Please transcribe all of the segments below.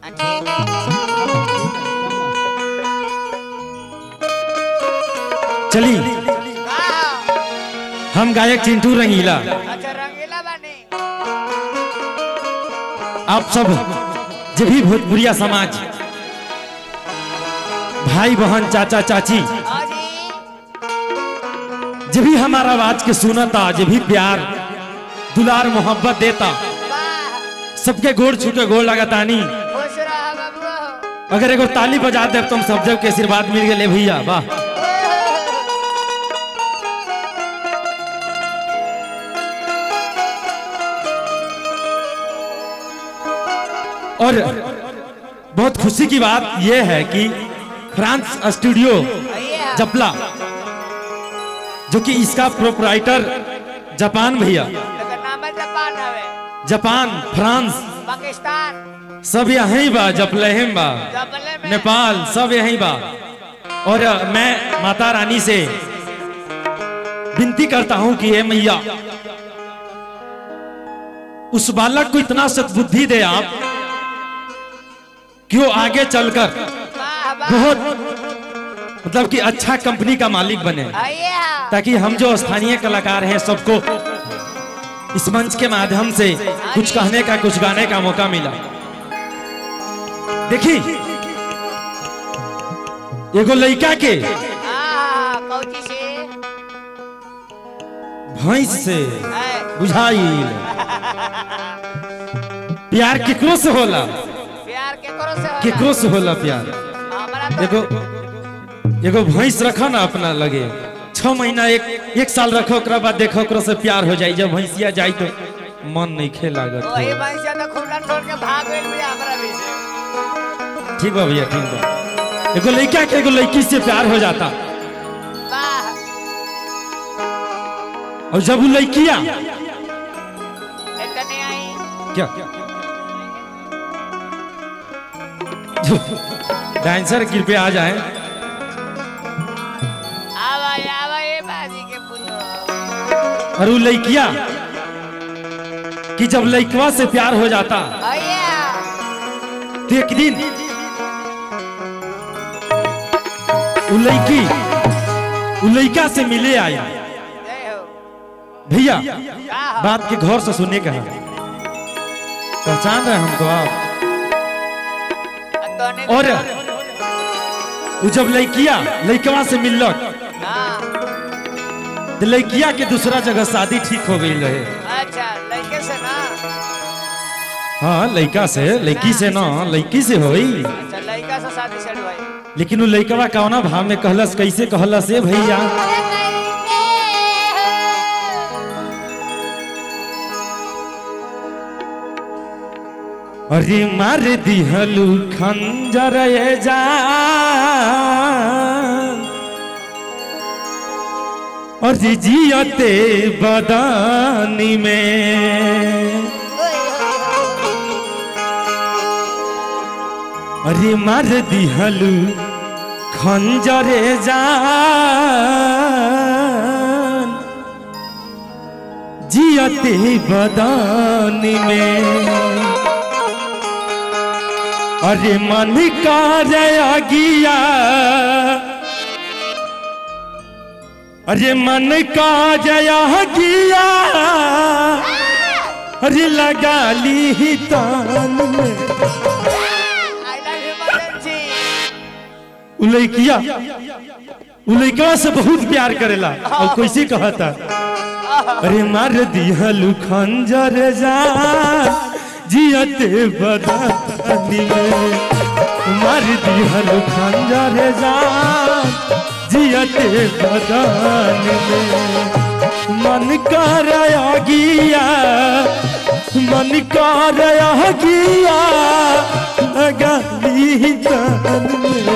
चली हम गायक चिंटू रंगीला। अच्छा रंगीला बानी। आप सब जब भी भोजपुरिया समाज भाई बहन चाचा चाची जब भी हमारा आवाज के सुनता, जब भी प्यार दुलार मोहब्बत देता, सबके गोड़ छूटे गोड़ लगातानी। अगर एगो ताली बजा दे तुम सब जब के आशीर्वाद मिल गए भैया, वाह। और बहुत खुशी की बात यह है कि फ्रांस स्टूडियो जपला, जो कि इसका प्रोपराइटर जापान भैया, जापान फ्रांस पाकिस्तान सब यहीं बा, जपलहिम बा, नेपाल सब यहीं बा। और मैं माता रानी से विनती करता हूं कि हे मैया उस बालक को इतना सद्बुद्धि दे आप कि वो आगे चलकर बहुत मतलब कि अच्छा कंपनी का मालिक बने, ताकि हम जो स्थानीय कलाकार हैं सबको इस मंच के माध्यम से कुछ कहने का, कुछ गाने का मौका मिला। देखिए एगो लड़का के भैंस से बुझाइल प्यार केकरो से होला, केकरो से होला प्यार। एगो भैंस रखा ना अपना लगे, 6 महीना एक साल रखो, ओकरा बाद देखो ओकरा से प्यार हो जाए। जब भैंसिया जाए तो मन नहीं खे लागत। वही भैंसिया तो खुला छोड़ के भाग गई भैया हमरा भी से। ठीक बा भैया, ठीक बा। एगो लड़का के एगो लड़की से प्यार हो जाता, और जब वो लड़कियां क्या डांसर कृपया आ जाए। और वो लड़कियां कि जब लड़कवा से प्यार हो जाता तो एक दिन वो लड़का से मिले आया भैया। बात के घर से सुनने का है, पहचान रहे हमको आप। और वो जब लड़कवा से मिलक तो लड़किया के दूसरा जगह शादी ठीक हो गई रहे। अच्छा लड़के से ना? हाँ लड़का से, लड़की से ना, लड़की से होई। अच्छा लड़का से शादी सेट भाई। लेकिन वो लड़कवा कौना भाव में कहलस, कैसे कहलस ए भैया? अरे मार दिहलू खंजर जान, और जियते बदानी में। अरे मार दिहलू खंजर जान, जियते बदानी में। अरे मन का जया गिया, अरे मन का जया गिया, अरे लगा ली ही तान में। उलैकिया से बहुत प्यार करेला, और कैसे कहता? अरे मार दिहलू खंजर जान, जियते बदानी में। मार दिहलू खंजर जान, जियते बदानी में। मन का रया गिया, मन का रया गिया, लगा ली तान में।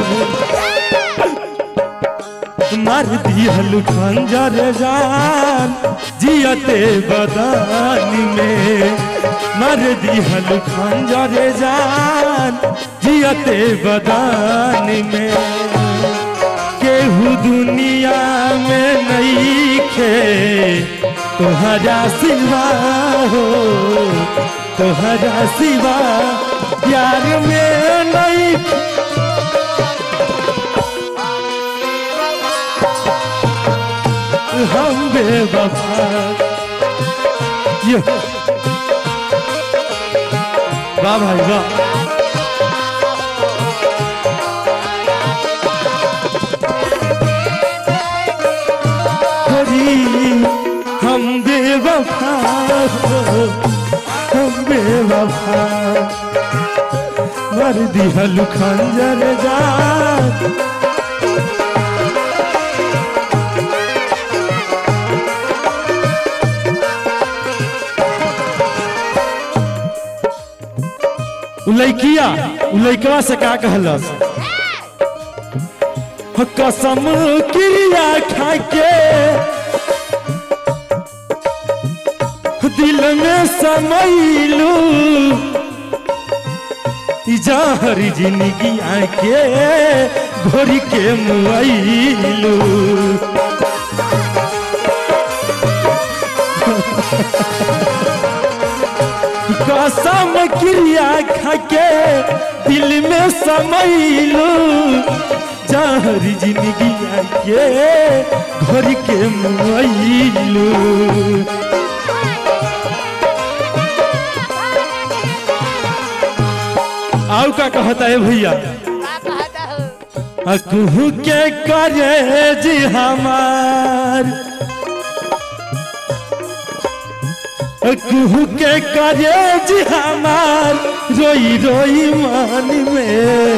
मार दिहलू खंजर जान, जियते बदानी में। मार दिहलू खंजर जान, जियते बदानी में। केहू दुनिया में नहीं खे तोहरा सिवा हो, तोहरा सिवा प्यार में नहीं हम बेवफा। ये वाह भाई वाह। हम बेवफा हम बेवफा मर दिहलु खंजर जान। लइकिया लइकवा से का कहलस कसम क्रिया खाके दिल में समैलू जहर जिंदगी आके घोरी के मुआइलू। कसम क्रिया खाके दिल में समैलू जहर जिंदगी आके घोरी के मुआइलू। आउ का कहता है भैया कुहू के करे जी हमार कुहू के करे जी हमार रोई रोई मान में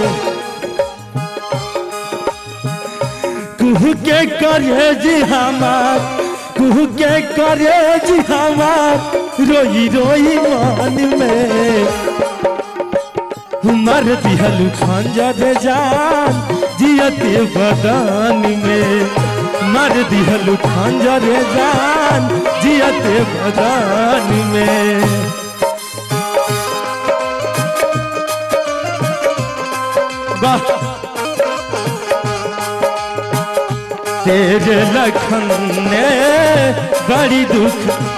कुहू के करे जी हमार कुहू के करे जी हमार रोई रोई मान में मर दिहलु खंजर जान जियते बदान में मर दिहलु खंजर जान जियते बदान में। वाह तेरे लखन ने बड़ी दुख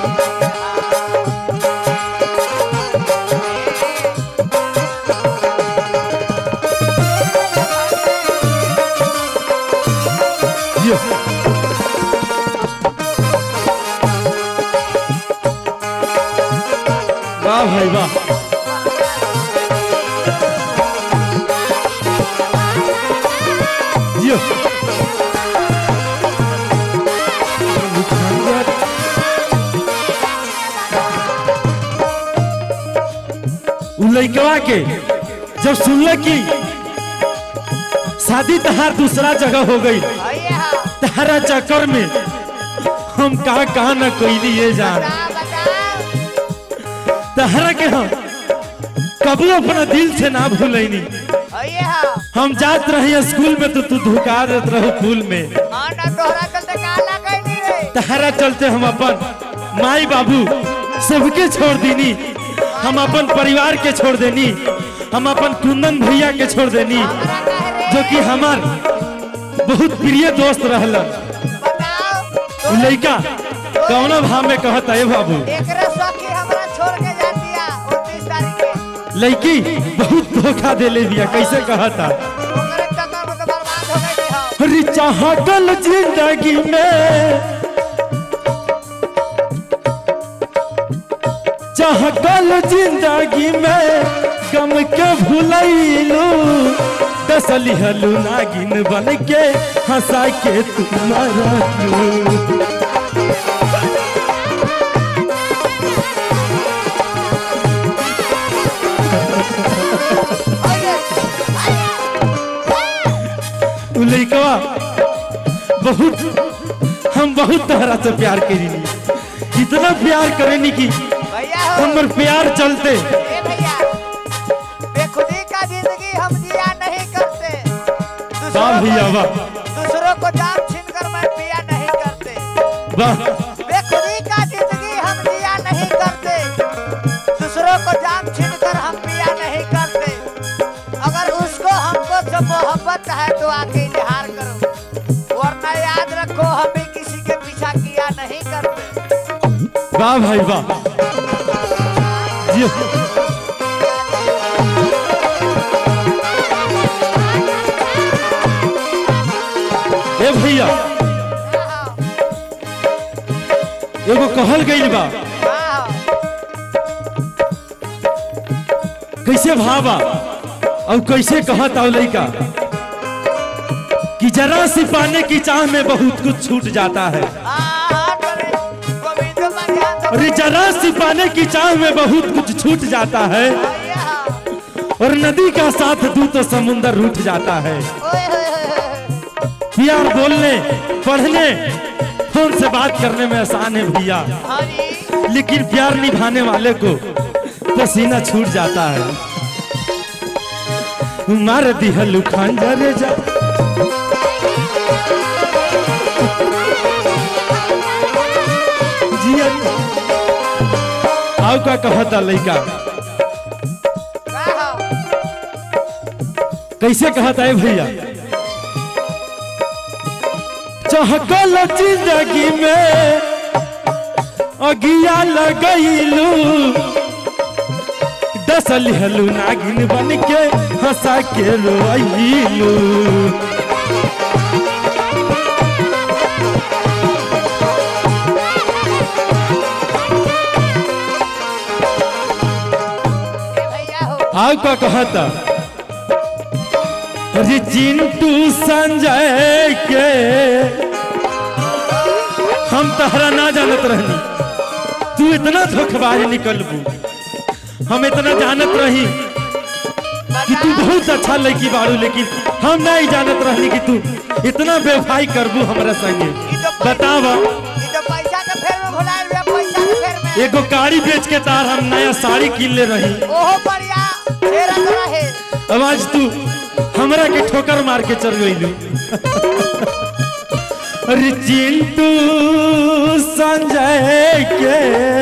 वाह भाई वाह। लइकवा के जब सुनल कि शादी तहार दूसरा जगह हो गई तहारा चक्कर में हम कहा न कोई ये जान तहरा के हम कभी अपना दिल से ना भूलनी। हम जात रही स्कूल में तो तू धुका देत रहो फूल में तहरा चलते हम अपन माई बाबू सबके छोड़ देनी हम अपन परिवार के छोड़ देनी हम अपन कुंदन भैया के छोड़ देनी जो कि हमार बहुत प्रिय दोस्त रहला। लइका कौनो भाव में कहता है बाबू लड़की बहुत धोखा दे ले दिया कैसे कहता चाहतल जिंदगी में चाहतल जिंदगी में गम के भुलैलू दसली हलू नागिन बन के हंसा के तुम्हारा लइकवा बहुत हम बहुत तहरा से प्यार करी इतना प्यार करेनी कि हमर प्यार चलते बेखुदी का जिंदगी हम जिया नहीं करते भैया वाह दूसरों को जान छीन कर मैं पिया नहीं करते वाह बेखुदी का जिंदगी हम जिया नहीं करते दूसरों को जान छीन कर हम पिया नहीं करते अगर उसको हमको जो मोहब्बत है तो आके इजहार करो वरना याद रखो हम भी किसी के पीछा किया नहीं करते। वाह भाई वाह भैया एगो कहल गई बा कैसे भावा और कैसे कहत आओ लड़का कि जरा सी पाने की चाह में बहुत कुछ छूट जाता है। अरे जरा सी पाने की चाह में बहुत कुछ छूट जाता है और नदी का साथ दू तो समुंदर रूठ जाता है। प्यार बोलने पढ़ने फोन से बात करने में आसान है भैया, लेकिन प्यार निभाने वाले को पसीना छूट जाता है। मार दिहलु खंजर जा आओ का कहता लड़का कैसे कहता है भैया चहकल जिंदगी में अगिया लगैलू डसल हलू नागिन बन के हंसा के रोइलू। आओ का कहता अरे चिंटू संजय के हम तहरा ना जानत रहनी, तू इतना धोखेबाज निकलबू। हम इतना जानत रही कि तू बहुत अच्छा लड़की बाड़ू, लेकिन हम नहीं जानत रहनी कि तू इतना बेवफाई करबू हमरा संगे। बतावा एगो गाड़ी बेच के तार हम नया साड़ी किन ले रही, अब आज तू हमरा के ठोकर मार के चल गई। अरे चिंटू संजय के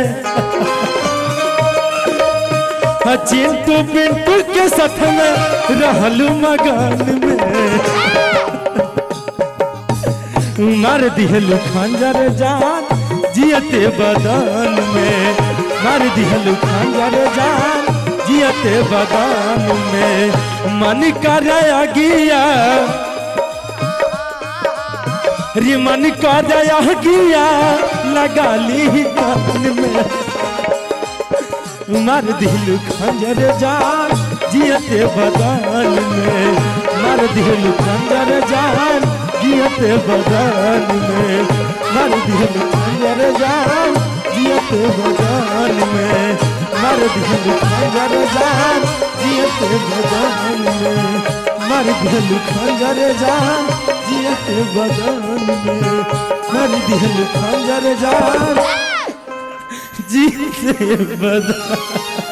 चिंटू पिंटू के साथ में रहलू मगन में मार दिहलू खंजर जान जियते बदन में, मार दिहलू खंजर जान जियते बदन में। मन कर गिया रे मन कर गिया लगा ली कान में, मार दिलू खंजर जान जियते बदन में, मार दिलू खंजर जान जियते बदन में, मार दिलू खंजर जान जियते बदन में, मार दिलू खंजर जान जियते बदन में, मार दिलू खंजर जान जियते बदन में, मार दिलू खंजर जान जीते बदन।